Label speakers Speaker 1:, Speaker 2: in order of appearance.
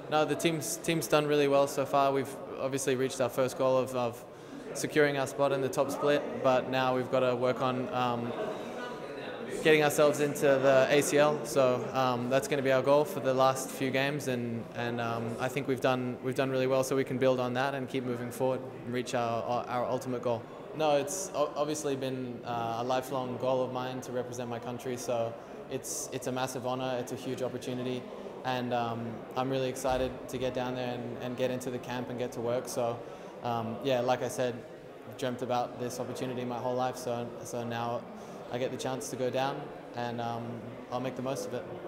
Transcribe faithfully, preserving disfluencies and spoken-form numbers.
Speaker 1: No, the team's team's done really well so far. We've obviously reached our first goal of, of securing our spot in the top split, but now we've got to work on um, getting ourselves into the A C L. So um, that's going to be our goal for the last few games, and and um, I think we've done we've done really well. So we can build on that and keep moving forward and reach our our ultimate goal. No, it's obviously been uh, a lifelong goal of mine to represent my country. So it's it's a massive honor. It's a huge opportunity. And um, I'm really excited to get down there and, and get into the camp and get to work. So, um, yeah, like I said, I've dreamt about this opportunity my whole life. So, so now I get the chance to go down, and um, I'll make the most of it.